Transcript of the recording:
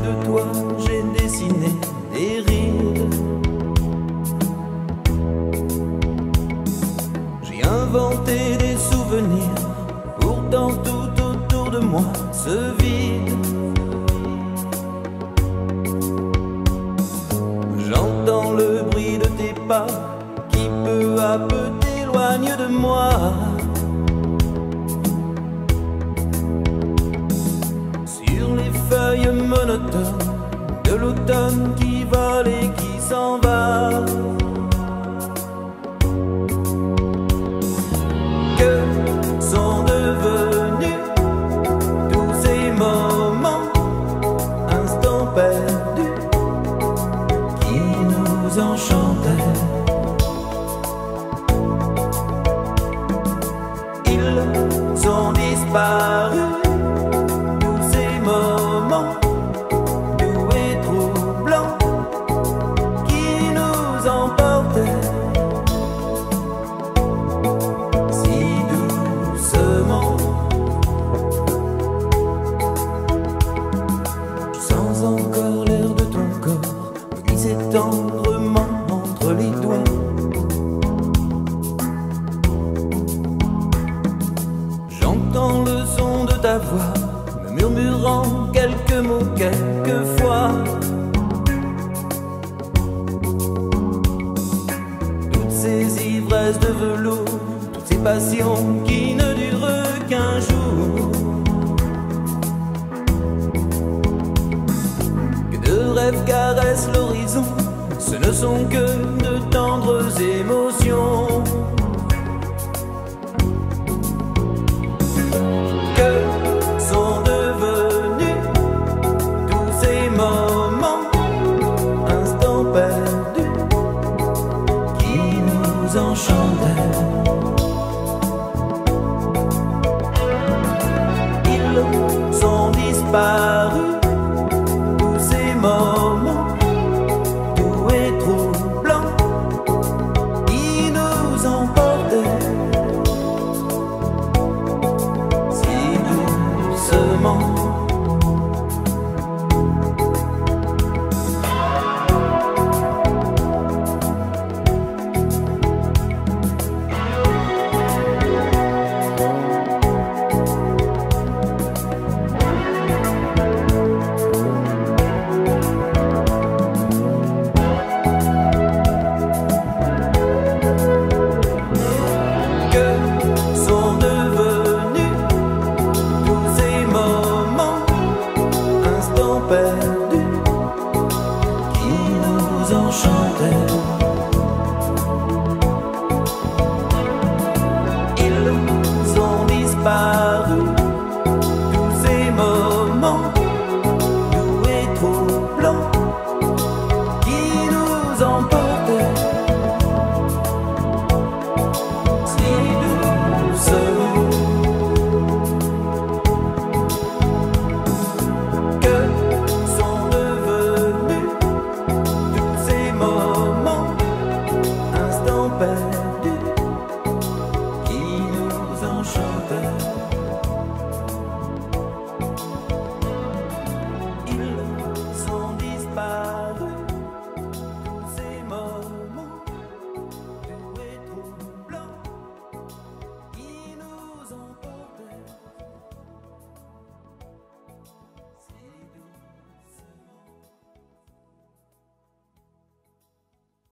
de toi, j'ai dessiné des rides. J'ai inventé des souvenirs, pourtant tout autour de moi se vide. J'entends le bruit de tes pas qui peu à peu t'éloigne de moi. Sur les feuilles monotones de l'automne qui vole et qui s'en va. Que sont devenus tous ces moments, instants perdus qui nous enchantaient? Ils sont disparus, tous ces moments doux et troublants qui nous emportaient si doucement. Je sens encore l'air de ton corps me glisser tendrement entre les doigts. J'entends le son de ta voix me murmurant quelques mots quelquefois. Toutes ces ivresses de velours, toutes ces passions qui ne durent qu'un jour. Que de rêves caressent l'horizon, ce ne sont que de tendres émotions. Que sont devenus tous ces moments, instants perdus qui nous enchantaient? Ils sont disparus, tous ces moments doux et troublants qui nous emportaient si doucement. Que sont devenus tous ces moments, instants perdus